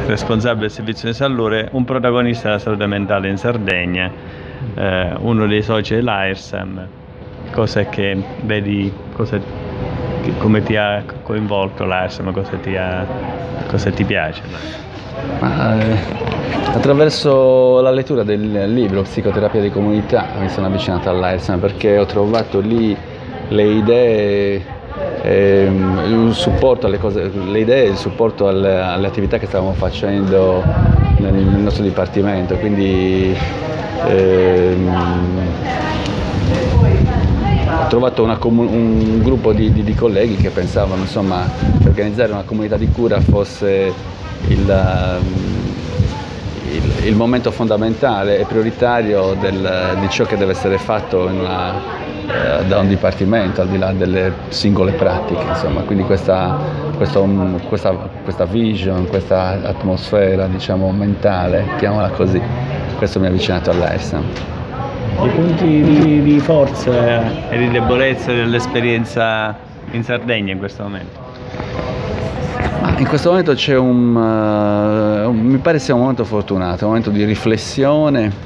responsabile del servizio di salute, un protagonista della salute mentale in Sardegna, uno dei soci dell'AIRSAM. Cos'è che vedi, come ti ha coinvolto l'AIRSAM, cosa ti piace? Attraverso la lettura del libro Psicoterapia di comunità mi sono avvicinato all'AIRSAM perché ho trovato lì le idee, il supporto alle cose, le idee e il supporto alle attività che stavamo facendo nel nostro dipartimento, quindi ho trovato un gruppo di colleghi che pensavano, insomma, che organizzare una comunità di cura fosse il momento fondamentale e prioritario di ciò che deve essere fatto da un dipartimento, al di là delle singole pratiche, insomma. Quindi questa vision, questa atmosfera, diciamo, mentale, chiamiamola così, questo mi ha avvicinato all'AIRSAM. I punti di forza e di debolezza dell'esperienza in Sardegna in questo momento? In questo momento c'è mi pare sia un momento fortunato, un momento di riflessione.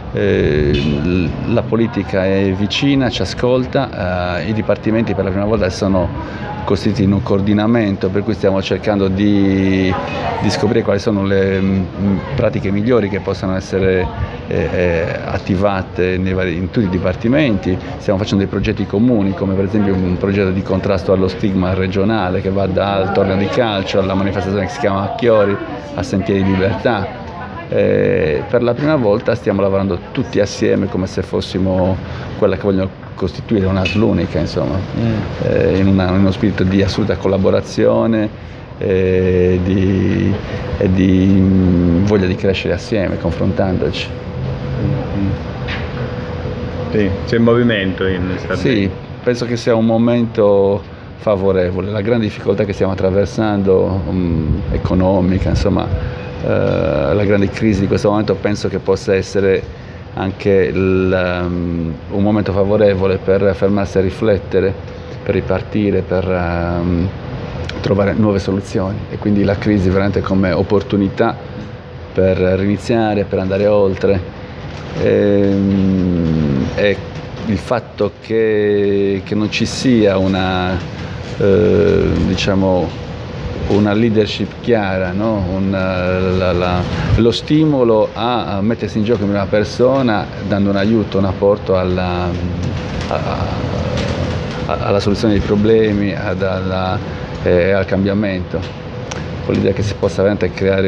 La politica è vicina, ci ascolta, i dipartimenti per la prima volta sono costituiti in un coordinamento, per cui stiamo cercando di scoprire quali sono le pratiche migliori che possano essere attivate in tutti i dipartimenti. Stiamo facendo dei progetti comuni, come per esempio un progetto di contrasto allo stigma regionale che va dal torneo di calcio alla manifestazione che si chiama Acchiori a Sentieri di Libertà. Per la prima volta stiamo lavorando tutti assieme come se fossimo quella che vogliono costituire una l'unica, insomma, in uno spirito di assoluta collaborazione e di voglia di crescere assieme, confrontandoci. Sì, c'è movimento in Sardegna. Sì, penso che sia un momento favorevole. La grande difficoltà che stiamo attraversando, economica, insomma, la grande crisi di questo momento, penso che possa essere anche un momento favorevole per fermarsi a riflettere, per ripartire, per trovare nuove soluzioni, e quindi la crisi veramente come opportunità per riniziare, per andare oltre. E il fatto che non ci sia diciamo, una leadership chiara, no? Lo stimolo a mettersi in gioco in una persona, dando un aiuto, un apporto alla soluzione dei problemi, al cambiamento, con l'idea che si possa veramente creare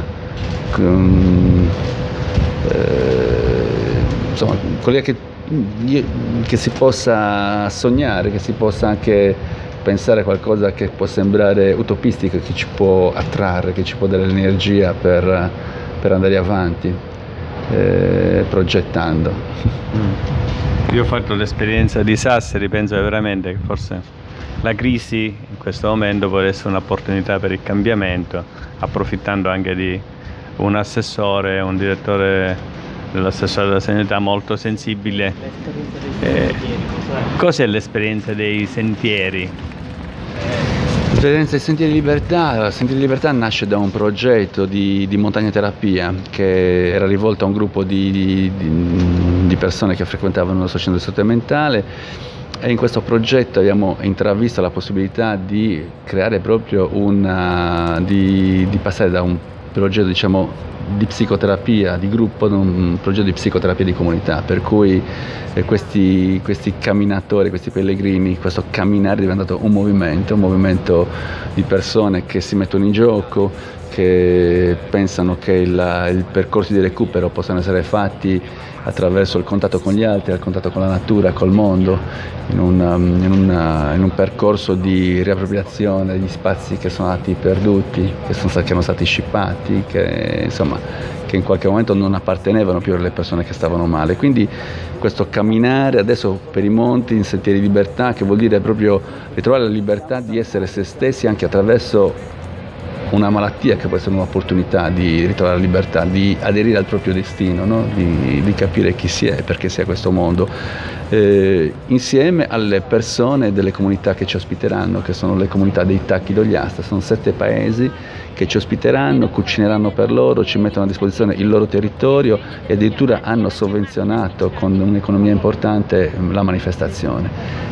insomma, con l'idea che si possa sognare, che si possa anche pensare a qualcosa che può sembrare utopistico, che ci può attrarre, che ci può dare l'energia per andare avanti, progettando. Io ho fatto l'esperienza di Sassari, penso veramente che forse la crisi in questo momento può essere un'opportunità per il cambiamento, approfittando anche di un assessore, un direttore dell'assessore della sanità molto sensibile. Cos'è l'esperienza dei sentieri? L'esperienza dei Sentieri di Libertà, Sentieri di Libertà nasce da un progetto di montagnoterapia che era rivolto a un gruppo di persone che frequentavano lo centro di salute mentale, e in questo progetto abbiamo intravisto la possibilità di creare proprio di passare da un progetto, diciamo, di psicoterapia di gruppo ad un progetto di psicoterapia di comunità, per cui questi camminatori, questi pellegrini, questo camminare è diventato un movimento di persone che si mettono in gioco, che pensano che il percorso di recupero possano essere fatti attraverso il contatto con gli altri, il contatto con la natura, col mondo, in un percorso di riappropriazione degli spazi che sono stati perduti, che erano stati scippati, che in qualche momento non appartenevano più alle persone che stavano male. Quindi questo camminare adesso per i monti in Sentieri di Libertà, che vuol dire proprio ritrovare la libertà di essere se stessi anche attraverso una malattia, che può essere un'opportunità di ritrovare la libertà, di aderire al proprio destino, no? di capire chi si è e perché si è a questo mondo, insieme alle persone delle comunità che ci ospiteranno, che sono le comunità dei Tacchi d'Ogliastra. Sono 7 paesi che ci ospiteranno, cucineranno per loro, ci mettono a disposizione il loro territorio e addirittura hanno sovvenzionato con un'economia importante la manifestazione.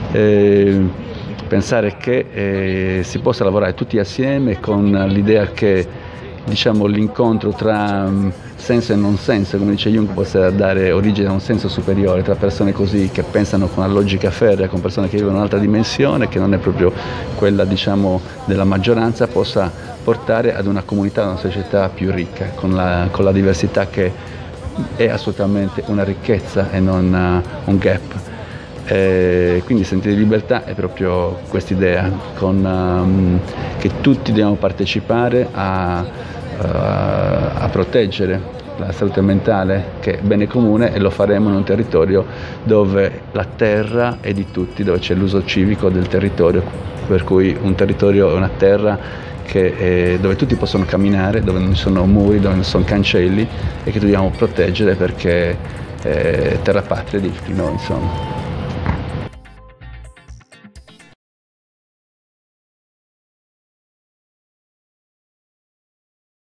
Pensare che si possa lavorare tutti assieme con l'idea che, diciamo, l'incontro tra senso e non senso, come dice Jung, possa dare origine a un senso superiore tra persone così che pensano con una logica ferrea, con persone che vivono in un'altra dimensione che non è proprio quella, diciamo, della maggioranza, possa portare ad una comunità, ad una società più ricca, con la diversità che è assolutamente una ricchezza e non un gap. Quindi Sentieri di Libertà è proprio quest'idea, che tutti dobbiamo partecipare a proteggere la salute mentale, che è bene comune, e lo faremo in un territorio dove la terra è di tutti, dove c'è l'uso civico del territorio, per cui un territorio è una terra dove tutti possono camminare, dove non ci sono muri, dove non ci sono cancelli, e che dobbiamo proteggere perché è terra patria di tutti noi, insomma.